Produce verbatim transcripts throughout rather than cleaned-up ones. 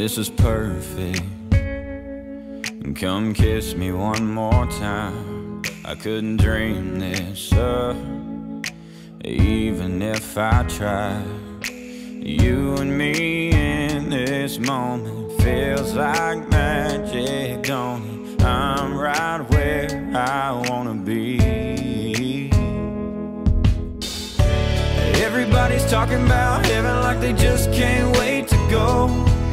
this is perfect. Come kiss me one more time. I couldn't dream this up, even if I tried. You and me in this moment feels like magic, don't it? I'm right where I wanna be. Everybody's talking about heaven like they just can't wait to go,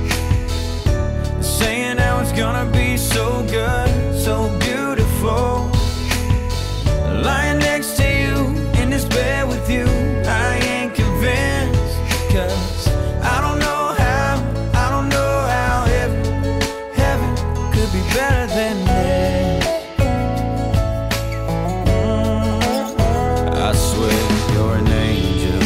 saying how it's gonna be so good, so beautiful. Lying next to you in this bed with you, I ain't convinced, 'cause I don't know how, I don't know how heaven, heaven could be better than this. I swear you're an angel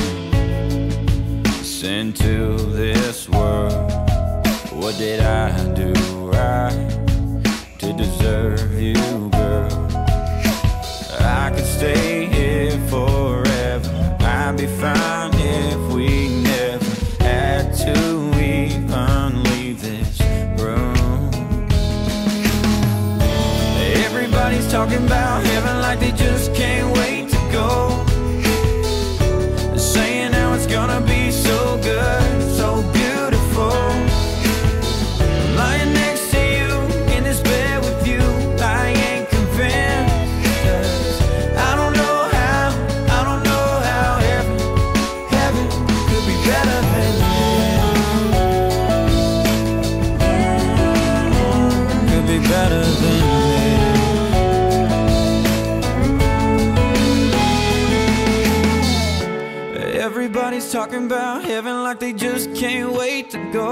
sent to this world. What did I do right to deserve you, girl? I could stay here forever. I'd be fine if we never had to even leave this room. Everybody's talking about heaven like they just can't wait to go, saying how it's gonna be so good, so beautiful. Lying next to you in this bed with you, I ain't convinced, 'cause I don't know how, I don't know how heaven, heaven could be better than this. Could be better than this. Everybody's talking about heaven like they just can't wait to go,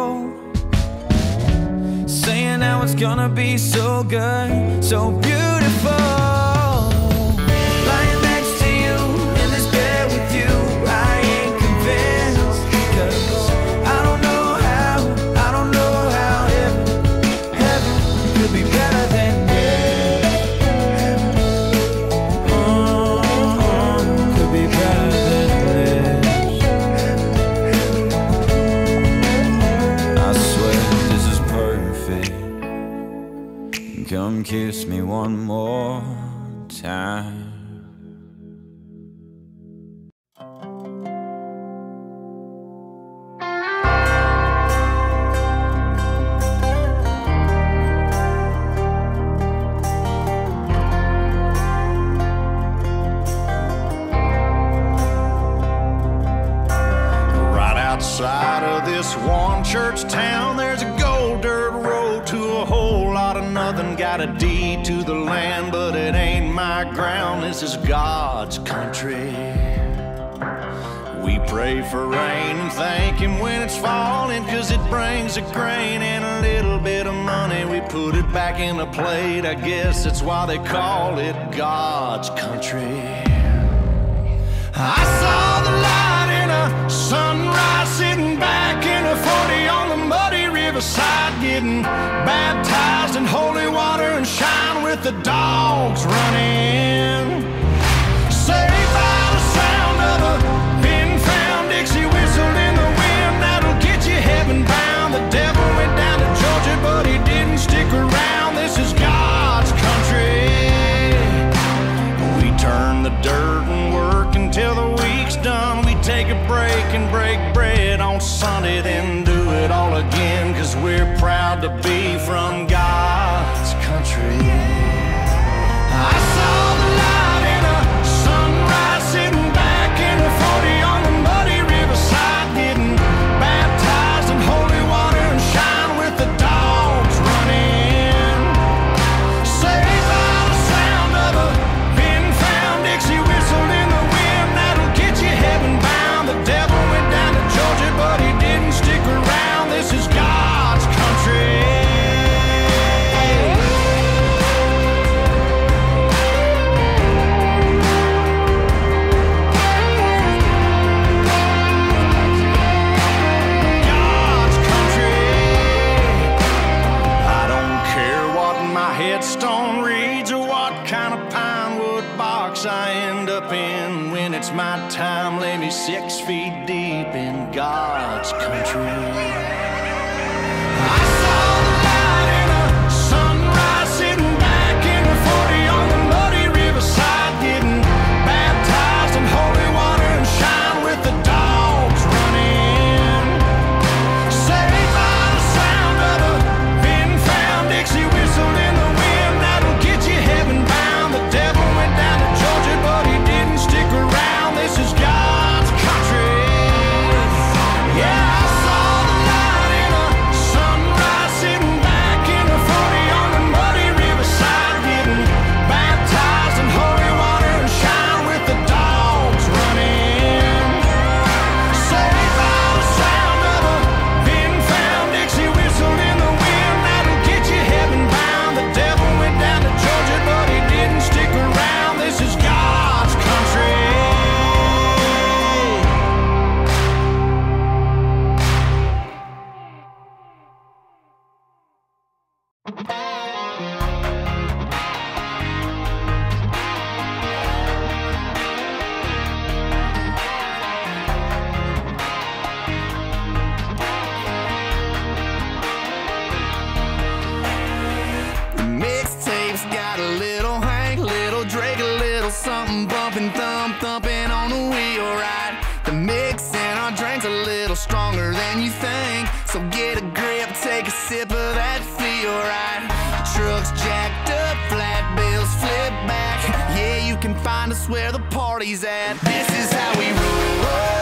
saying how it's gonna be so good, so beautiful. Lying next to you in this bed with you, I ain't convinced, 'cause I don't know how, I don't know how heaven, heaven could be better than this. Oh, could be better than this. I swear this is perfect. Come kiss me one more time. Right outside of this one church town, there's a gold dirt road to a whole lot of nothing. Got a deed to the land, but it ain't my ground. This is God's country. We pray for rain and thank Him when it's falling, 'cause it brings a grain and a little bit of money. We put it back in the plate, I guess that's why they call it God's country. I saw the light in a sunrise, sitting back in a forty on the muddy riverside, getting baptized in holy water and shine with the dogs running. Saved by the sound of a pin-found Dixie whistle in the wind, that'll get you heaven bound. The devil went down to Georgia, but he didn't stick around. This is God's country. We turn the dirt and work until the week's done. We take a break and break bread on Sunday, then do it all again, 'cause we're proud to be from God's country. I saw the light in a sunrise, sitting back in a forty on the muddy riverside, getting baptized in holy water and shine with the dogs running. Saved by the sound of a pin-found Dixie whistle in the wind, that'll get you heaven bound. The devil went down to Georgia, but he didn't stick around. This is God's country. God's country. I don't care what my headstone reads or what kind of pine wood box I end up in. When it's my time, lay me six feet deep in God's country. I Something bumping, thump, thumping on the wheel, right? The mix in our drink's a little stronger than you think. So get a grip, take a sip of that feel, right? Trucks jacked up, flat bills flip back. Yeah, you can find us where the party's at. This is how we roll.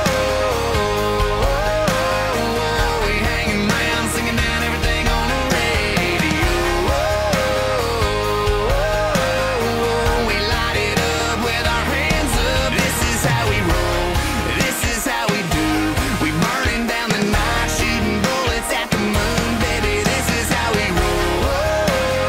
We hanging around, singing down everything on the radio. We light it up with our hands up. This is how we roll. This is how we do. We burning down the night, shooting bullets at the moon, baby. This is how we roll.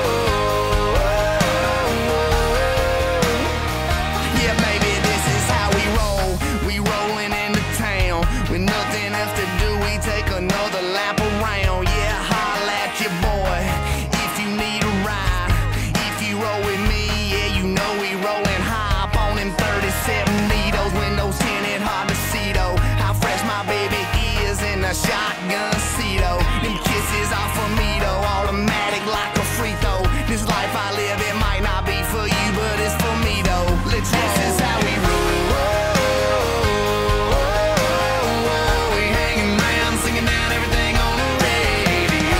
Yeah, baby, this is how we roll. We rolling into town with nothing else to do. We take another lap around. Yeah, holla at your boy if you need a ride. If you roll with me, yeah, you know we rollin' high up on them thirty-seven needles. Windows tinted, hard to see though. How fresh my baby is in a shotgun seat though. Them kisses off of me though, automatic like a free throw. This life I live, it might not be for you, but it's for me though. Let's roll. This is how we roll. We hanging around, singing down everything on the radio.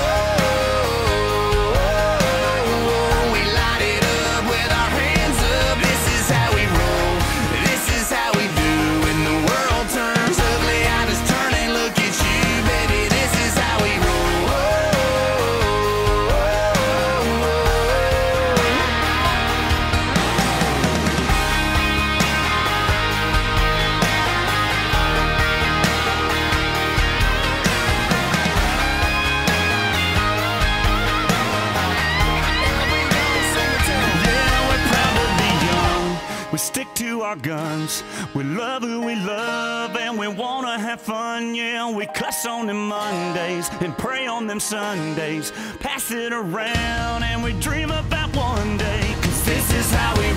We light it up with our hands up. This is how we roll. This is how we do. When the world turns ugly, I just turn and look at you, baby. This is how we roll. Yeah, we're proud to be young. We stick to our guns. We love who we love and we wanna have fun. Yeah, we cuss on them Mondays and pray on them Sundays. Pass it around and we dream about one day. 'Cause this is how we